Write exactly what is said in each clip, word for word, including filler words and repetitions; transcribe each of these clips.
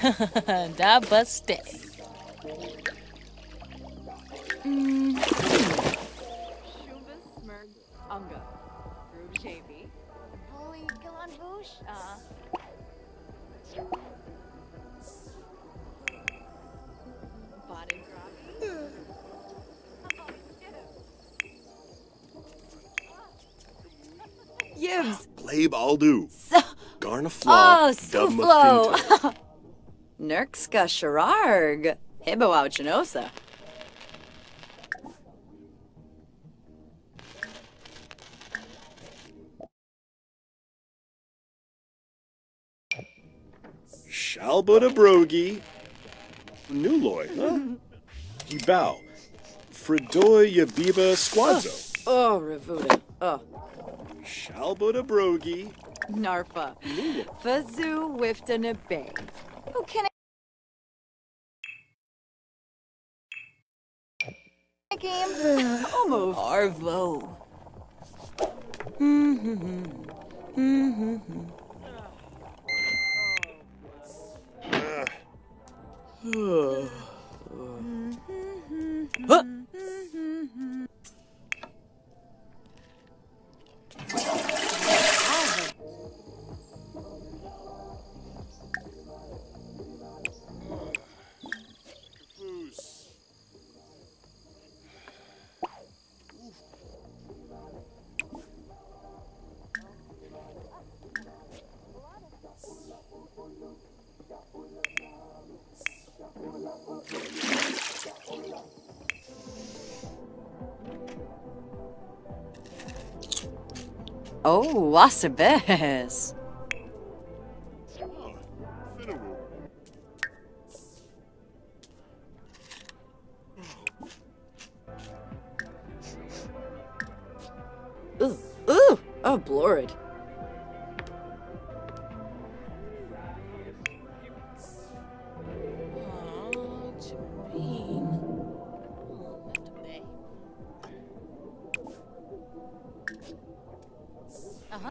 Da baste. Mm. Unga. Groove Shavy. Bully Galan Boosh. Uh. Body drop. Yibs. Play Baldu. So Garna Oh, Flaw. Suflo. Nurkska Shararg. Hibbo Chinosa. Shalbuda Brogi. Nuloy, huh? Gibao. Fridoy Yabiba Squadzo. Oh, Revuda. Oh. Shalbuda Brogi. Narfa. Fazoo Wiftana Bay. Who can I game? Almost. Arvo. Mm-hmm. Mm-hmm. Huh? Oh, Wasabes. Ooh, ooh, oh, blorid. Uh-huh.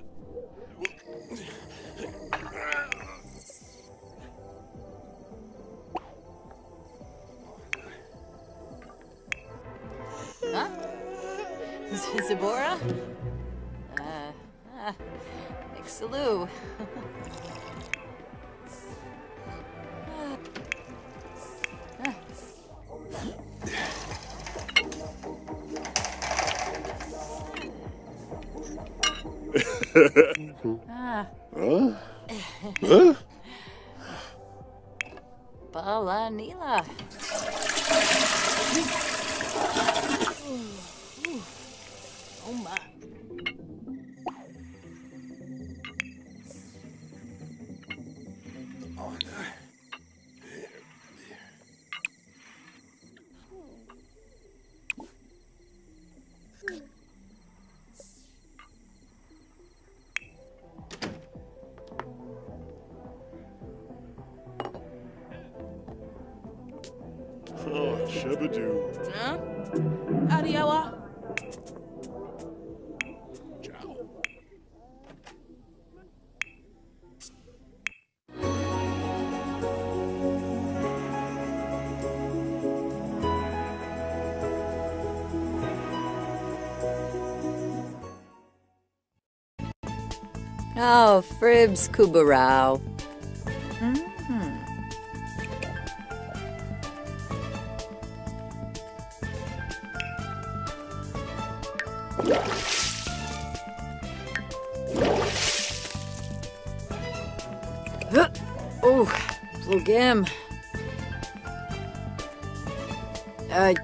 Huh? Zibora? Uh, uh, Mixaloo. Ah. Huh? Huh? Balanila. Oh my. Oh, no. Oh, Shabadoo. Huh? Adiawa. Ciao. Oh, Fribs Kubarao. Oh, Blugim. Uh,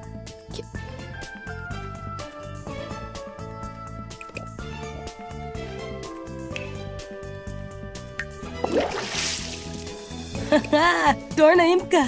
Dorna Imka.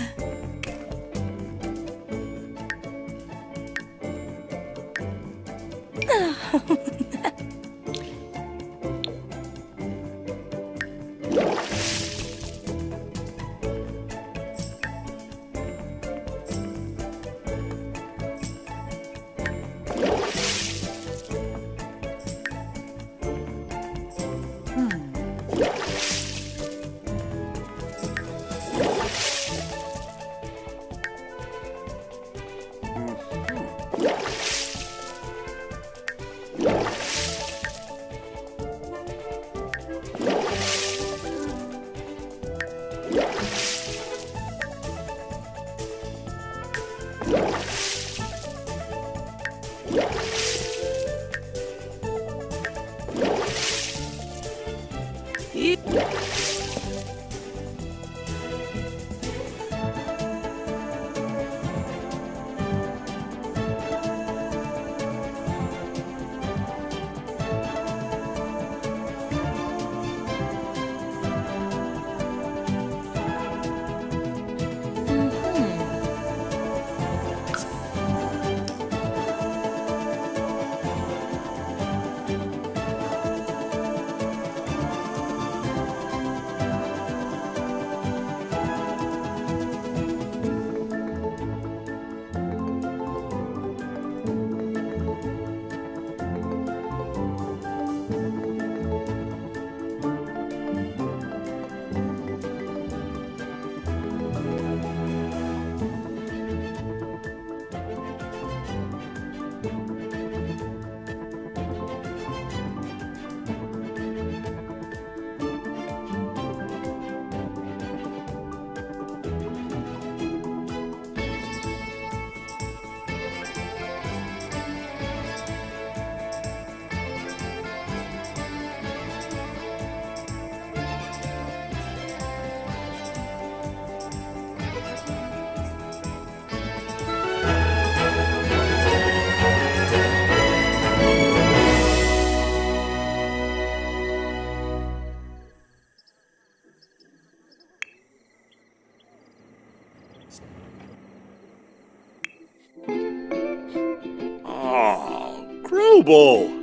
Oh, Grubel!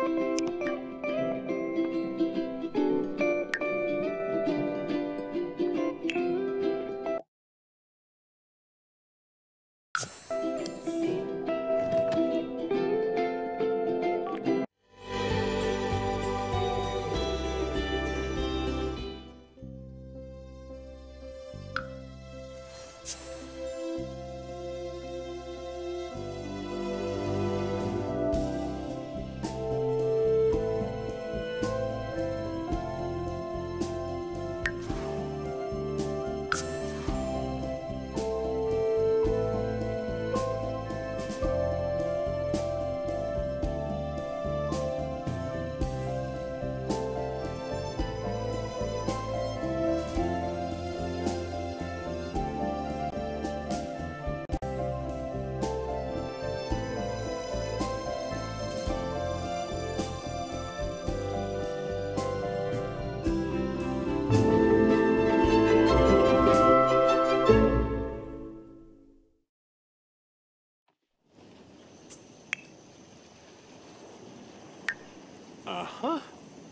Uh-huh.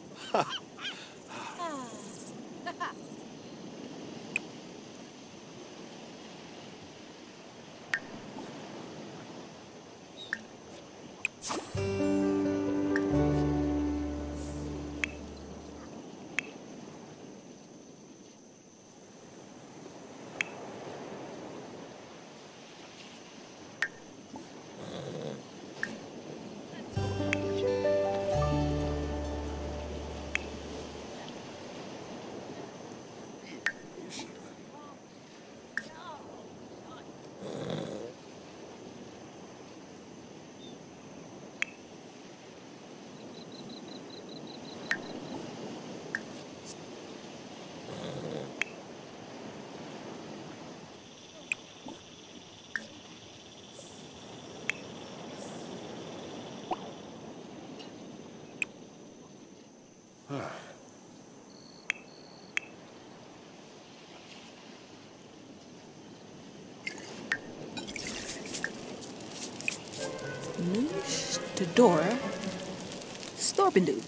Noosh, de Dora, Storpendoe.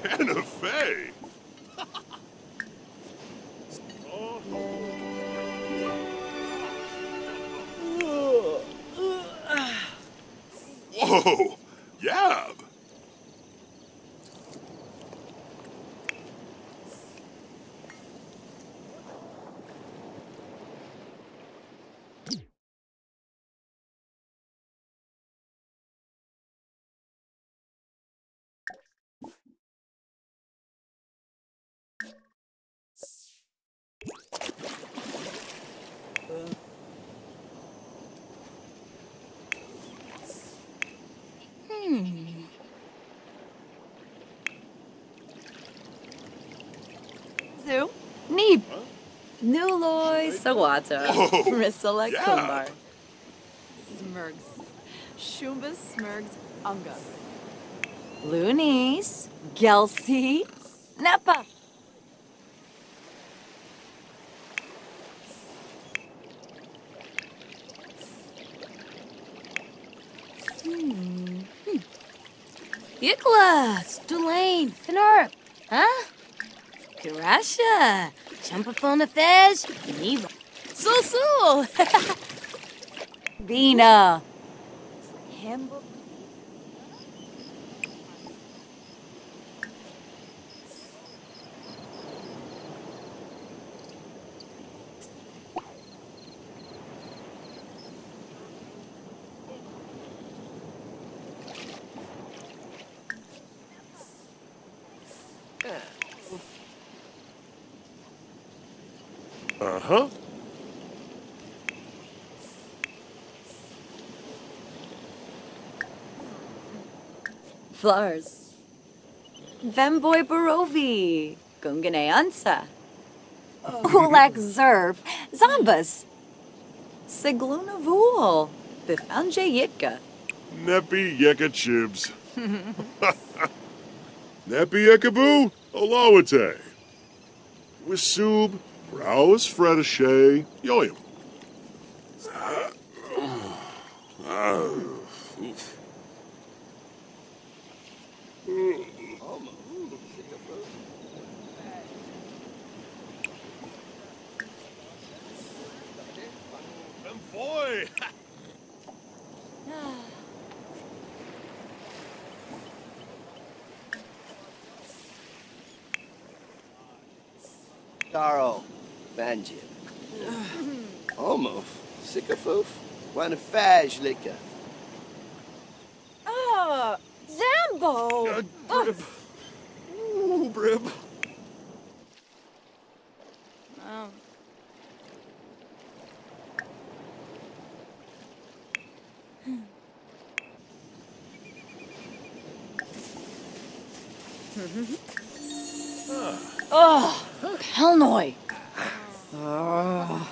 Anna Faye. Whoa! Yab! Zoo. Neeb. Nuloy Sawata. Whoa, Risala yeah. Kumbar. Smurgs. Shumba Smurgs Unga. Loonies. Gelsey. Nepa. Hmm. Iklas. Dulane. Thinarp. Huh? Kirasha. Chumpaphona Fez. Neva. Sul-sul. Bina. Hamburg. Uh-huh. Flars. Vemboy Barovi. Gungane Ansa. Ulak Zerv. Zombas. Sigluna Vool. Bifanje Yitka. Neppy Yeka Chibs. Neppy Yekaboo, Olawate. Wisub, Browis Fredashay, Yoyam. Boy! Daro, Banjib. Almost. Sycophoof. Wanafaj Lika. Oh, Zambo! Uh, Brib. Ooh, Brib. Oh. Oh, Helnoy. Oh.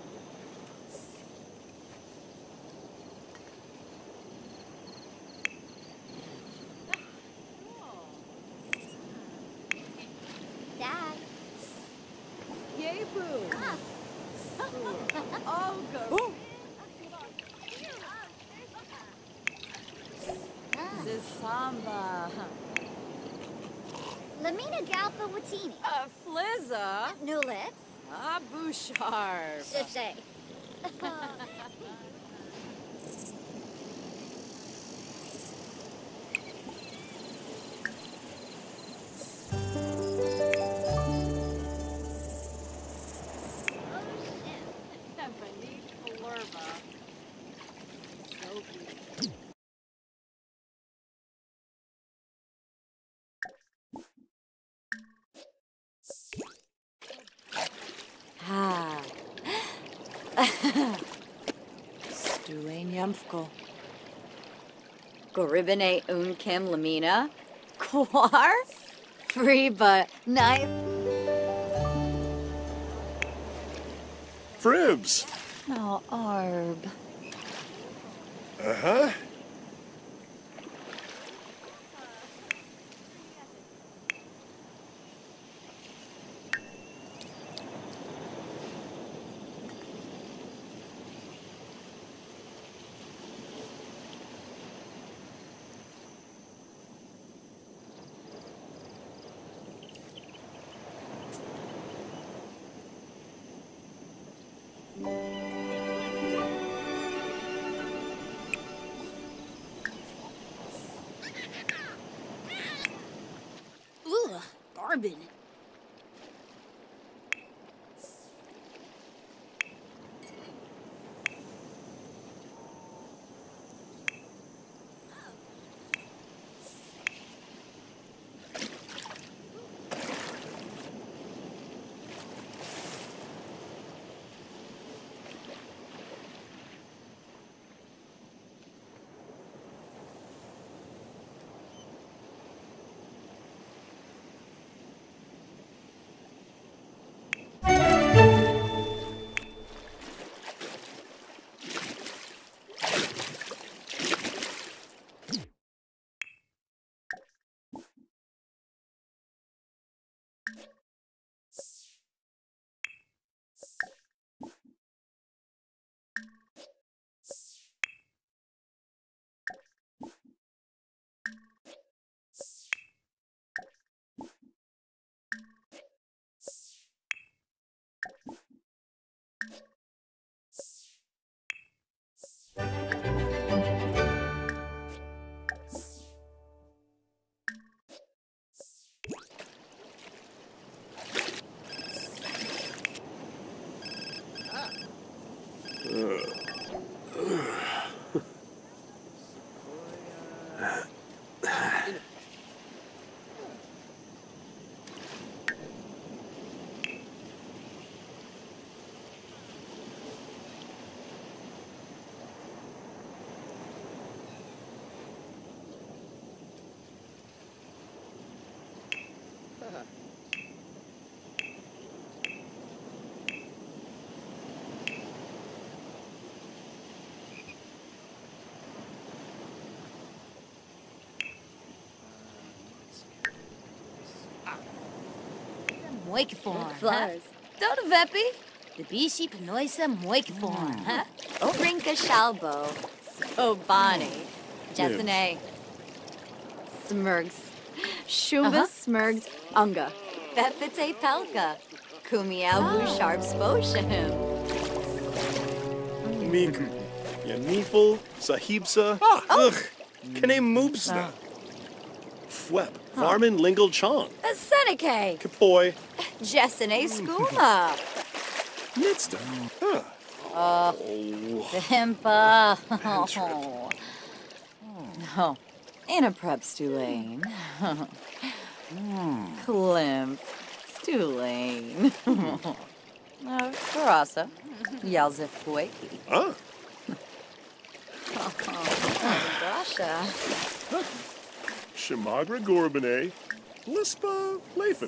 Dad. Yebu! Ah. Oh, go. Ah. Zisamba. Lamina Galpa Watini. Uh, Flizza. Nulit. Ah, Bouchard. Shishay. Ah. Stulain Yamfko. Goribine Unkem Lamina. Quar? Free but knife. Fribs. Oh, Arb. Uh-huh. Corbin. Moikforn, huh? Dodo Vepi. The Bishi Panoisa Moikforn, huh? Obrinka Shalbo. Obani. Jessene. Smurgs. Shumba Smurgs Unga. Befite Pelka. Kumiabu Sharp Sposhim. Meek. Yanifel. Sahibsa. Ugh. Kane Moobsna. Fwep. Varmin Lingle Chong. Seneca. Kapoy. Jessene Skooma. Nitsta. Huh. Uh, Pimpa. Oh. No. In a prep Stulane. Klimp. Stulane. Uh, Karasa. Yelzif Fueki. Ah. Dasha. Shimagra Gorbine, Lispa Lathan.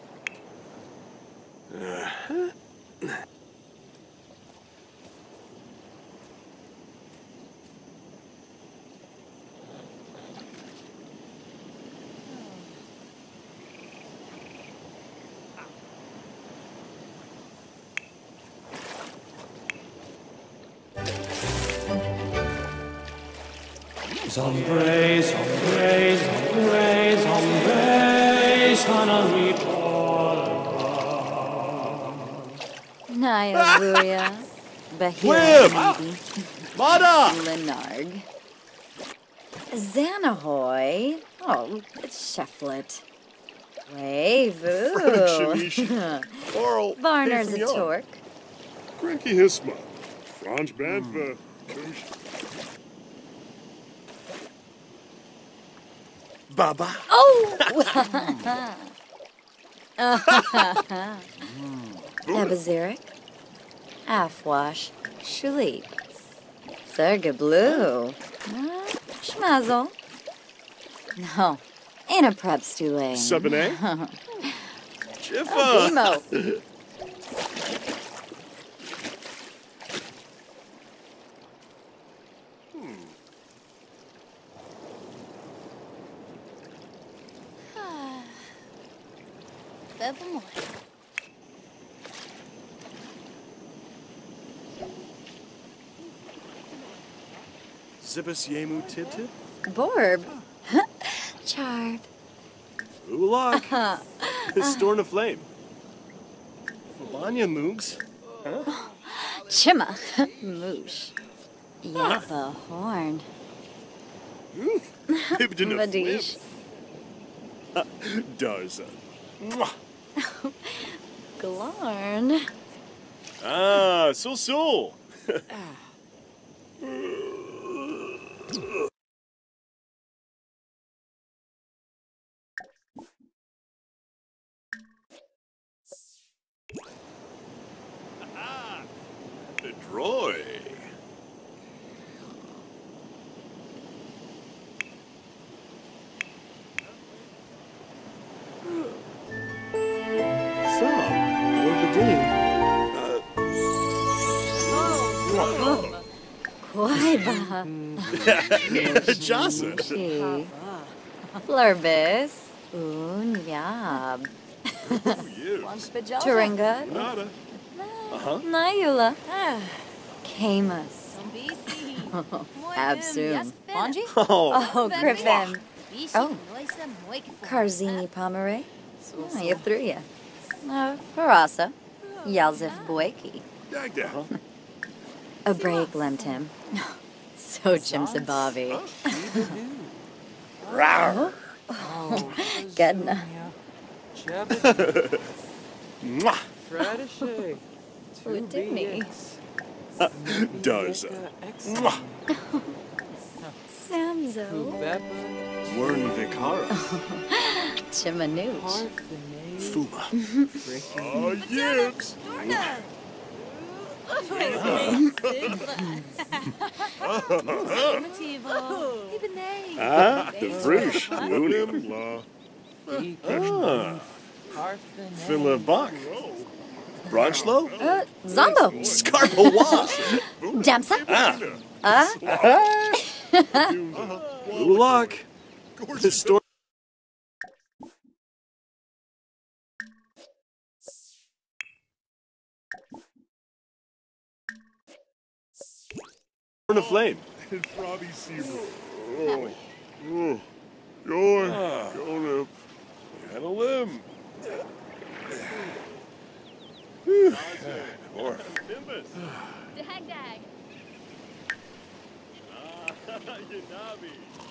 Sombre, sombre, sombre, sombre, Naya Luria. Whim! Bahia. Mada! Lenarg. Xanahoy. Oh, it's Shefflet. Wavu. Shamish, Coral, Varner's a Nathan Young, torque. Grinky Hisma, Franz Banfa, Kush. Baba. Oh! Abazirik. Afwash. Shulik. Serga Blue. Schmazel. No. Ain't a prep Stulane. Subane. Jiffa. Oh, Demo. Evermore. Zibbus Yemu Tib Tib. Borb. Charb. Ulak. Storn of Flame. Fabanya Moogs. Huh? Chima. Moosh. Yappa Horn. Ibden of Vadish. Darza. Mwah. Glarn. Ah, Sul Sul. The droid. Some, or the dean. Quaiba. Jasa. She. Flurbis. Unyab. You. Turinga. Nada. Uh-huh. Nayula. Camus. Absoon. Bonji? Oh, Oh, Griffin. Oh. Karzini Pomeray. Oh, you threw ya. Uh, Parasa. Yalzif Boeki. Dagda. A break lent him. So Chimsabavi. Gedna. Mwah. Whitney. Does. Mwah. Samzo. Wern Vikara. Chimanooch. Fuma. Oh, Yibs. Ah, the Frush. Lunim. La. Ah. Philibach. Bronchlow. Uh, Zombo. Scarpawa. Damsa. Ah. Uh, Ulak. The store. Burn a flame. And Frobby Zero. Oh. Oh. You're going up. Had a limb. More. Dag dag. Yanabi.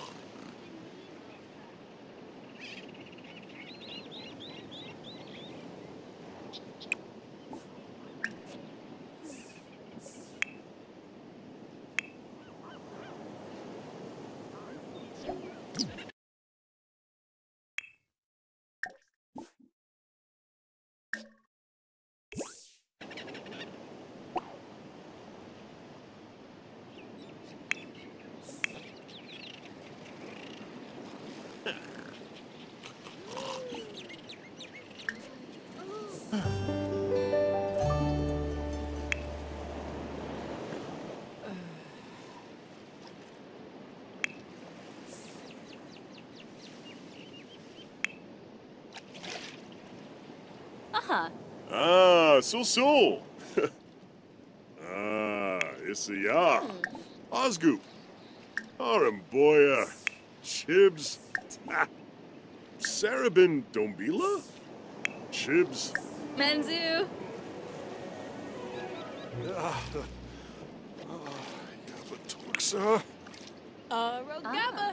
Uh-huh. Ah, Sul Sul. Ah, Issa Osgoop. Aramboya. Chibs. Sarabin Dombila? Chibs. Menzu. Ah, Yabatorxa. Uh, Rogaba.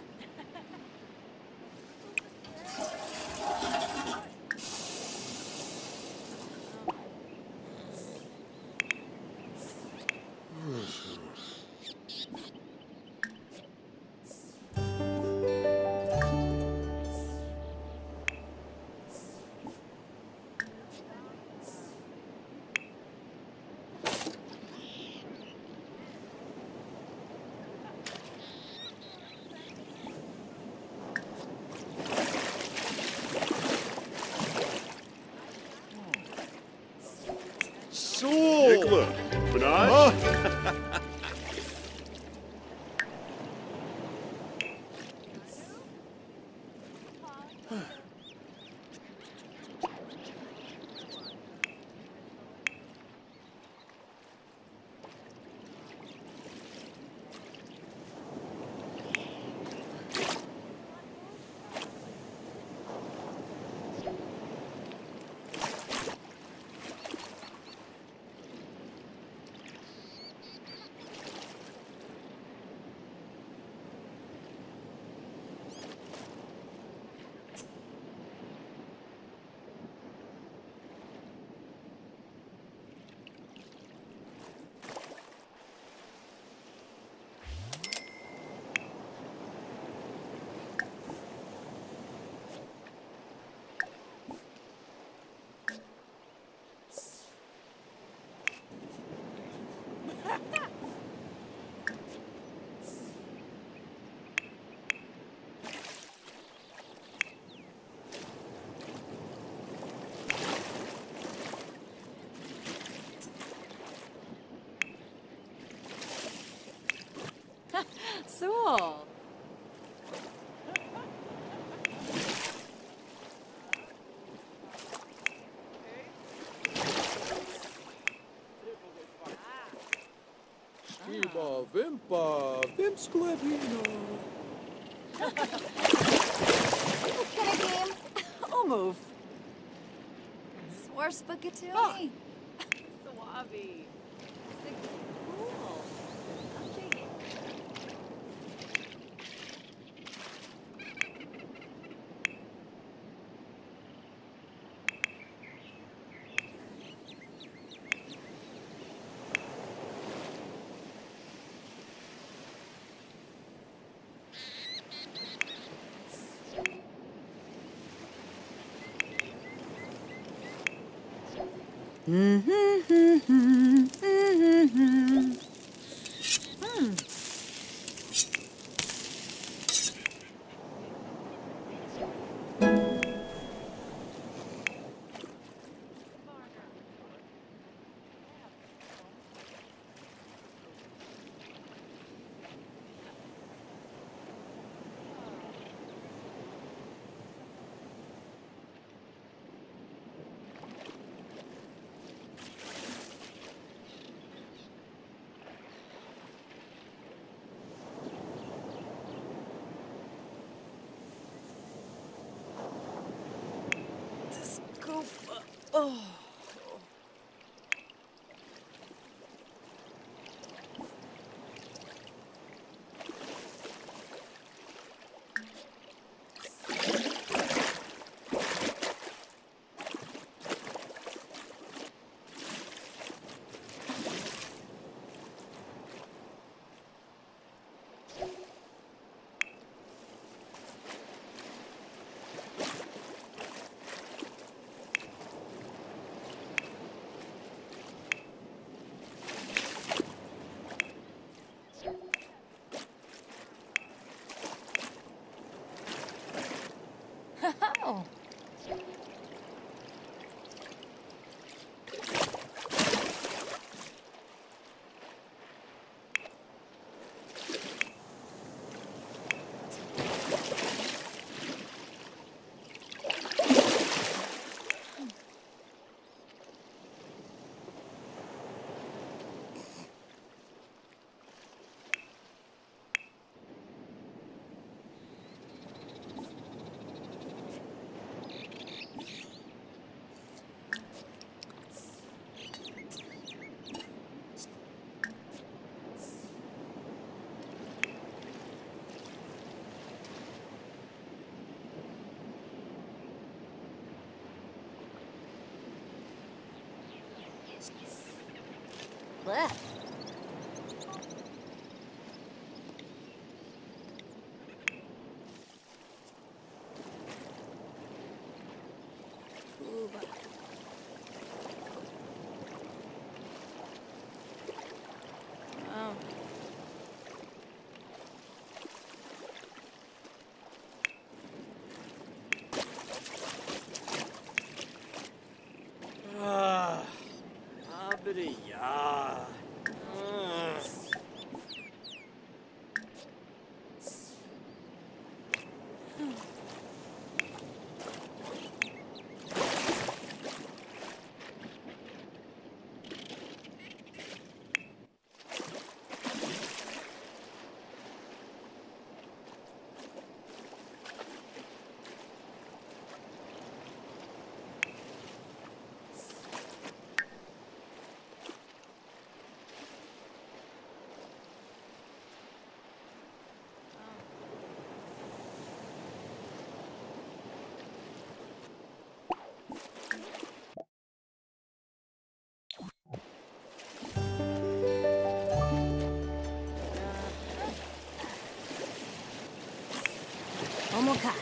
Sul. Nicola. Benaj. Soul. Shiba Vimpa Vimsklevino. Can I game? I'll move. Swar Spaghetti. Suave. Cool. I'll take it. Hmm. Oh. Oh. Blech. Wow. Ah, abri ya. Ah. Omokai.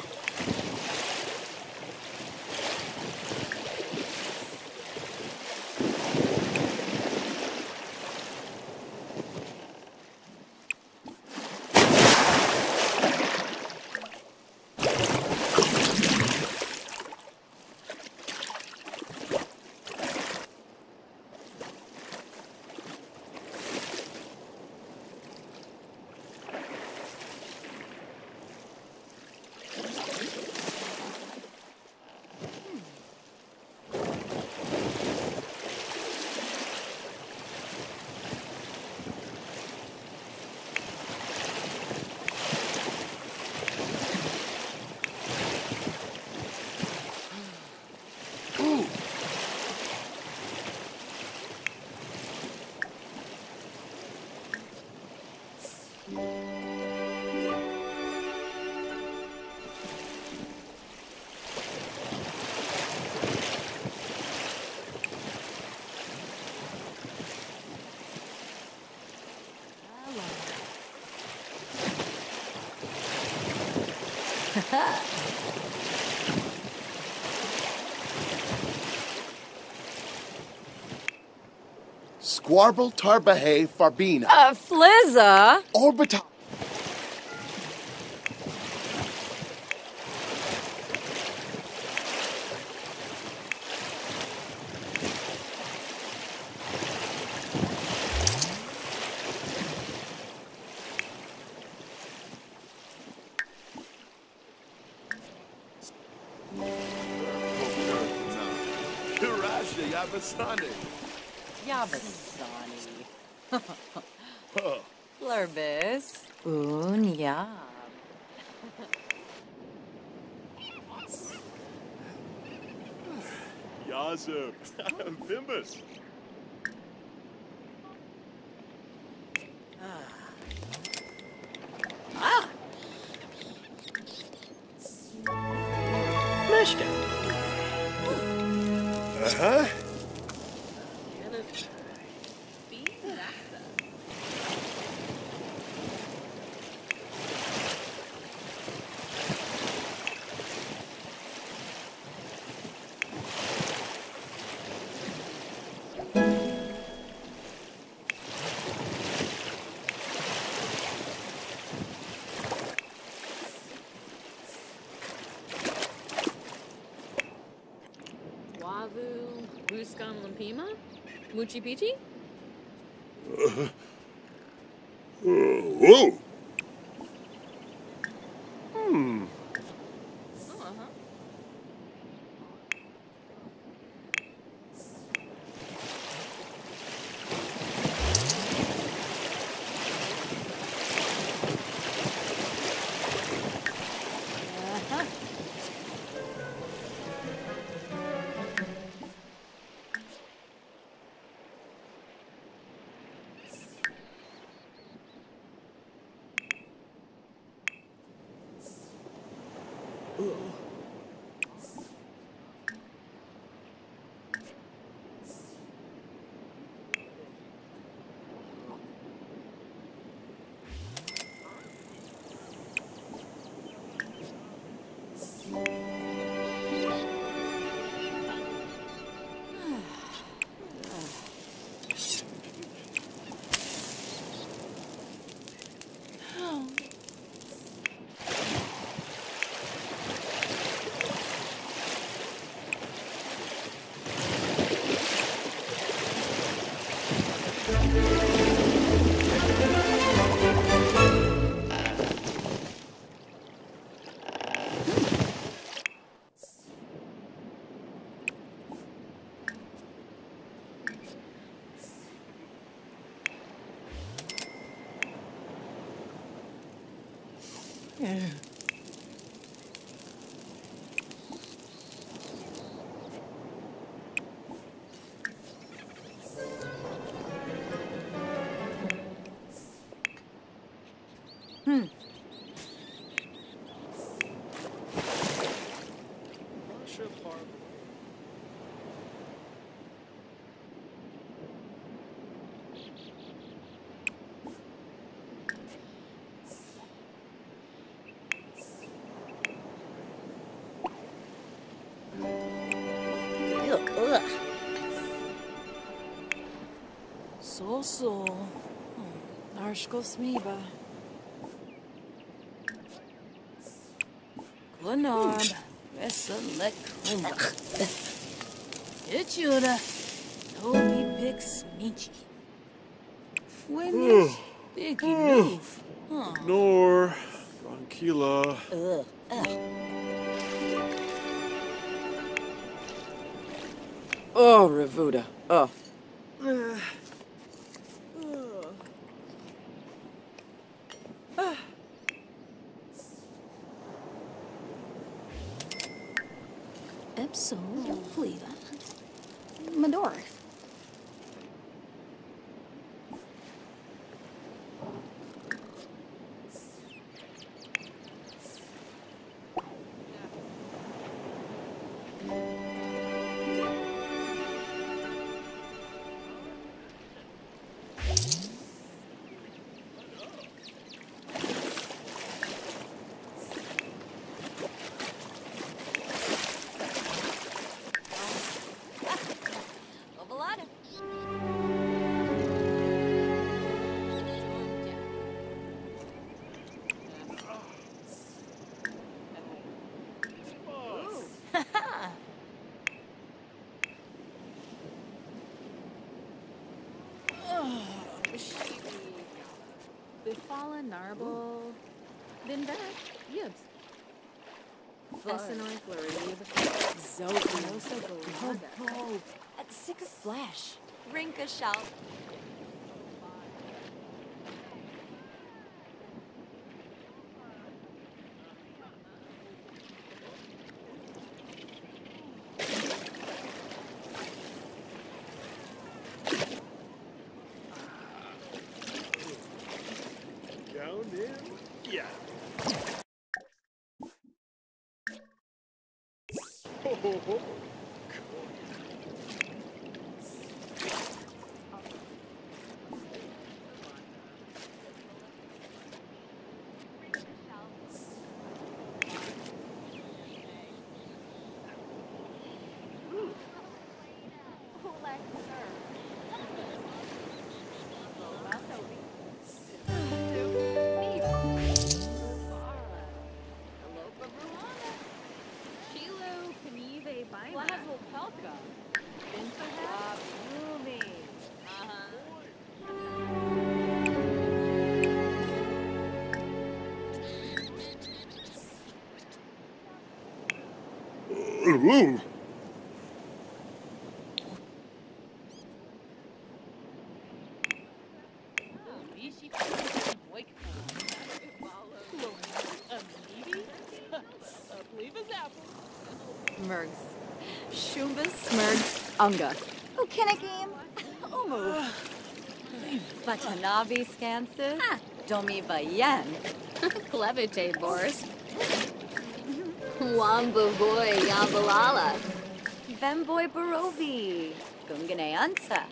Squarble Tarbahay Farbina. Uh, Flizza? Orbital. Kirasha Yabasani. Yabasani. Flurbis. Un yab. Yazub. Vimbus. Mishka. Uh-huh. Wavu, Buskan Lampima? Muchi Pichi? Uh, whoa. Hmm. Oh, uh-huh. Hmm. So-so. Narshko smiba. Glenarb. Veselek kumba. Ichuda. Toby picks Michi. Fwinish. Big move. Huh. Nor. Tranquila. Ugh. Ugh. Oh, Ravuda. Oh. Epso, Pleva. Medora. Fala Narble. Vinvet. Yibs. Essenoi Florib. Zogi. Nosa Golada. Oh, at sick of flash. Rinka shout. Down in? Yeah. Ho, ho, ho. Chilo Kanive Baima. Lazo Pelka. Vinfahat. Rumi. Uh-huh. Ooh. Bishi. Wake. Amidi. Leave apple. Mergs. Shumbas, Mergs, Unga. Oh, can a game? Oh, move. Watanabe Skansis. Domi Bayen. Clevite Boris. Wamba boy Yambalala. Vemboy Barovi. Gungane Ansa.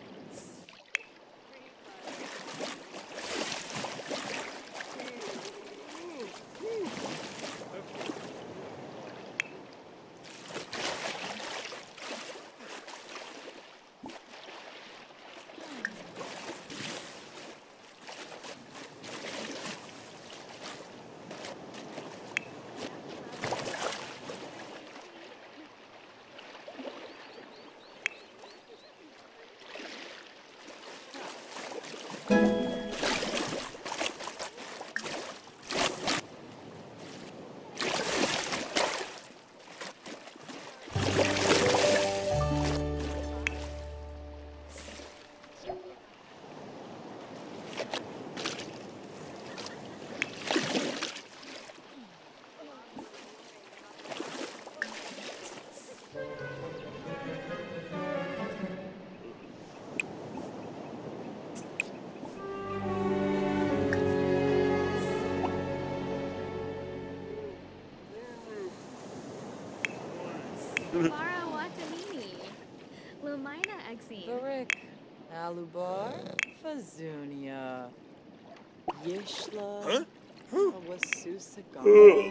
Mara Watanini. Lumina Exine. Barik. Alubar. Fazunia. Yishla. Huh? Awasusagon.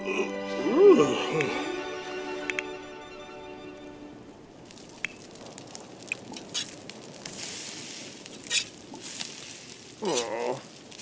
Oh.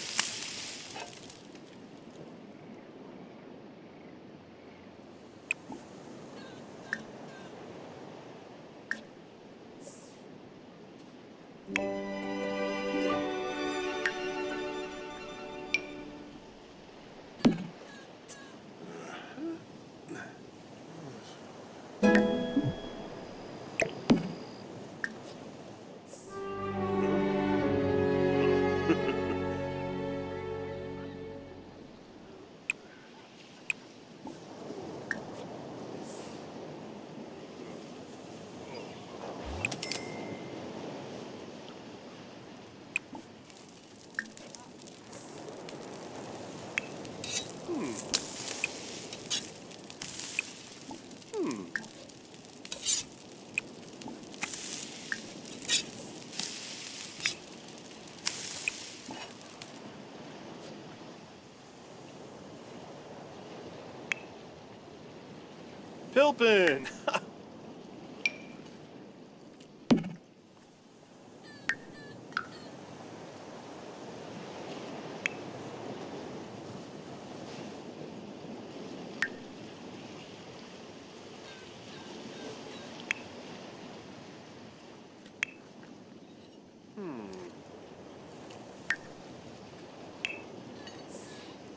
Pilpin!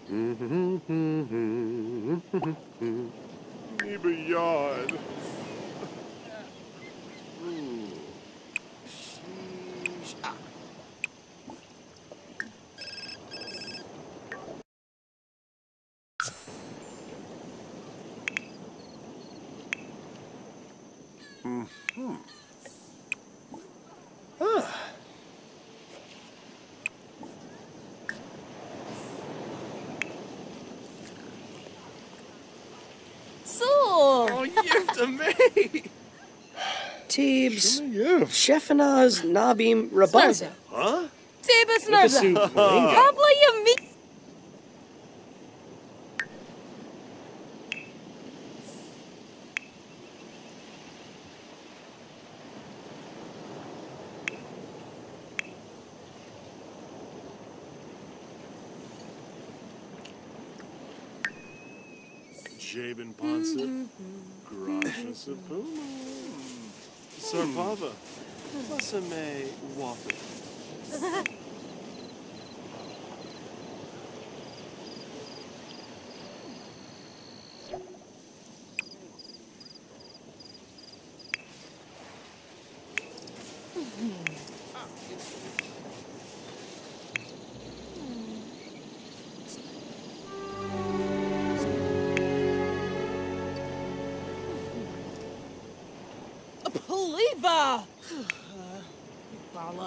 Liebe Yard. Sheesh. Ah. Mm-hmm. Ah. So, Oh, jifte me. Teebs, Yeah. Sheffenaz Nabim Rabanza. Huh? Tibus Nerza. Suit Probably you meet. Jabin Ponset, Grasha Sapuma, Sarpava, Masame Waffle. Poliva. Bala.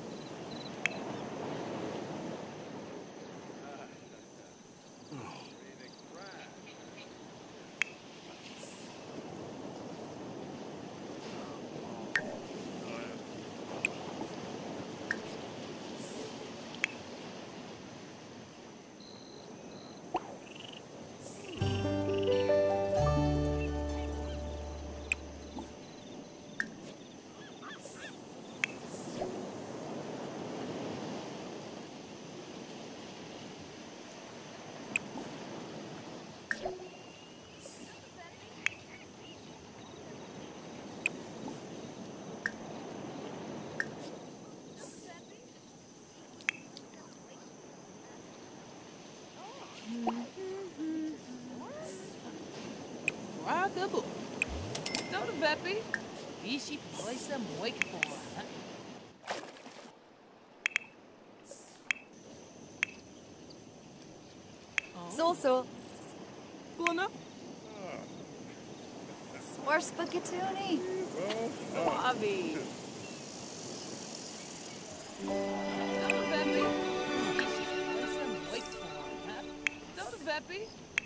Rockable. Don't Beppy. Bishi Poisa Moikfor. So, so. Buna. Swar spaghetti. Suave. Don't Beppy. Bishi Poisa Moikfor. Don't Beppy.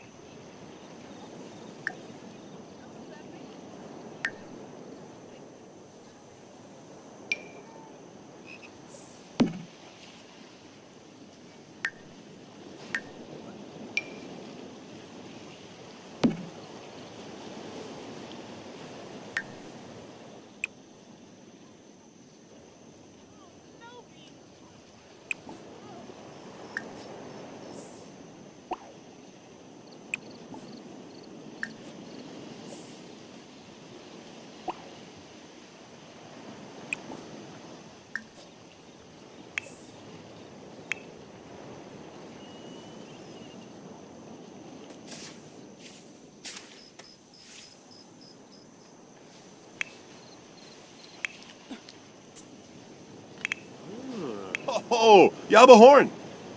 Oh, Yabba Horn.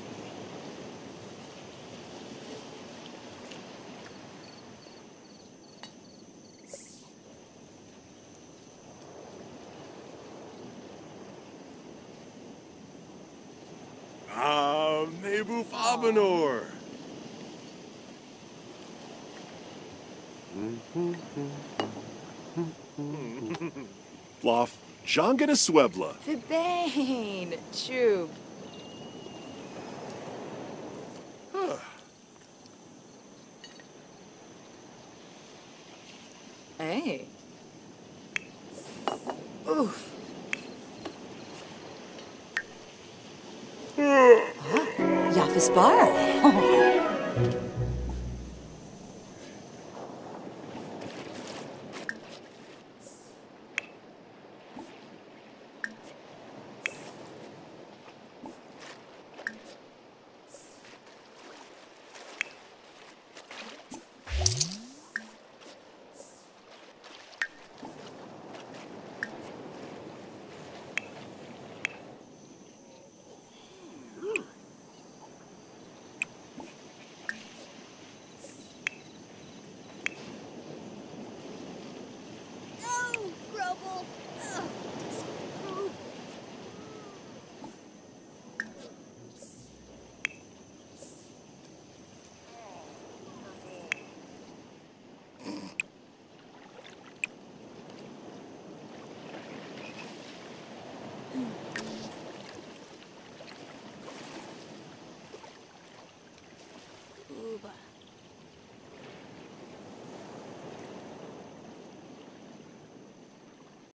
Ah, Nebu Fabanor. Floff, Jangada Swebla. Fibane. Chub. Hey. Oof. Huh? Yafis bar.